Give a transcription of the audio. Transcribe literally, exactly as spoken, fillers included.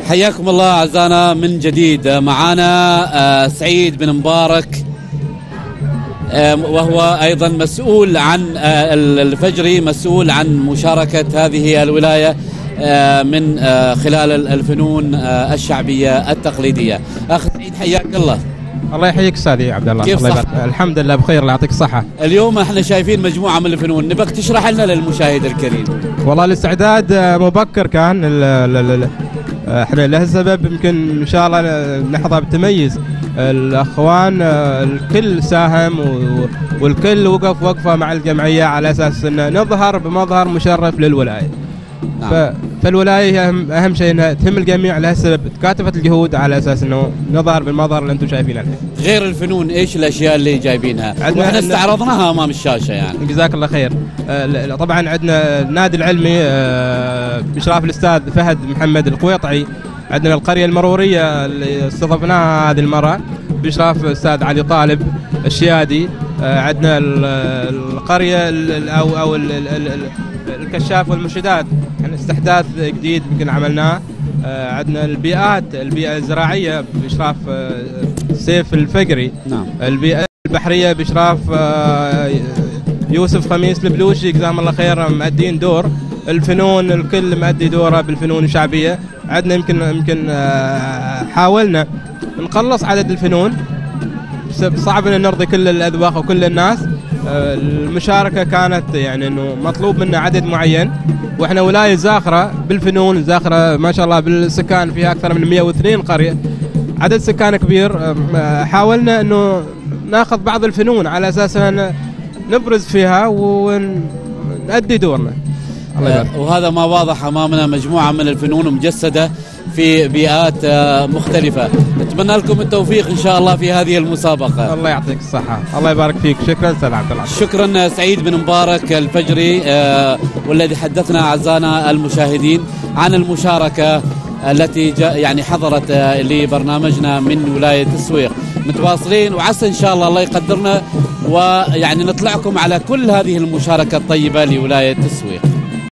حياكم الله أعزائنا من جديد. معنا سعيد بن مبارك وهو أيضا مسؤول عن الفجري، مسؤول عن مشاركة هذه الولاية من خلال الفنون الشعبية التقليدية. أخ سعيد حياك الله. الله يحييك استاذي عبد الله. كيف الله يبارك. الحمد لله بخير، الله يعطيك الصحة. اليوم احنا شايفين مجموعة من الفنون، نبغى تشرح لنا للمشاهد الكريم. والله الاستعداد مبكر كان، احنا له سبب يمكن ان شاء الله نحظى بتميز. الاخوان الكل ساهم والكل وقف وقفه مع الجمعيه على اساس ان نظهر بمظهر مشرف للولايه. نعم. فالولايه اهم اهم شيء انها تهم الجميع، لهالسبب تكاتفت الجهود على اساس انه نظهر بالمظهر اللي انتم شايفينه الحين. غير الفنون ايش الاشياء اللي جايبينها؟ واحنا استعرضناها امام الشاشه يعني. جزاك الله خير. طبعا عندنا النادي العلمي باشراف الاستاذ فهد محمد القويطعي، عندنا القريه المروريه اللي استضفناها هذه المره باشراف الاستاذ علي طالب الشيادي، عندنا القريه او او الكشاف والمرشدات، يعني استحداث جديد يمكن عملناه. عندنا البيئات، البيئه الزراعيه باشراف سيف الفقري. نعم. البيئه البحريه باشراف يوسف خميس البلوشي، جزاهم الله خير، مؤدين دور. الفنون الكل مؤدي دوره بالفنون الشعبيه. عندنا يمكن يمكن حاولنا نقلص عدد الفنون، صعب ان نرضي كل الاذواق وكل الناس. المشاركه كانت يعني انه مطلوب منا عدد معين، واحنا ولايه زاخره بالفنون، زاخره ما شاء الله بالسكان، فيها اكثر من مئة واثنين قريه، عدد سكان كبير. حاولنا انه ناخذ بعض الفنون على اساس ان نبرز فيها ونؤدي دورنا. وهذا ما واضح امامنا، مجموعه من الفنون مجسده في بيئات مختلفة. نتمنى لكم التوفيق إن شاء الله في هذه المسابقة. الله يعطيك الصحة، الله يبارك فيك. شكرا أستاذ عبد الله. شكرا سعيد بن مبارك الفجري، والذي حدثنا أعزائنا المشاهدين عن المشاركة التي يعني حضرت لبرنامجنا من ولاية السويق. متواصلين وعسى إن شاء الله الله يقدرنا ويعني نطلعكم على كل هذه المشاركة الطيبة لولاية السويق.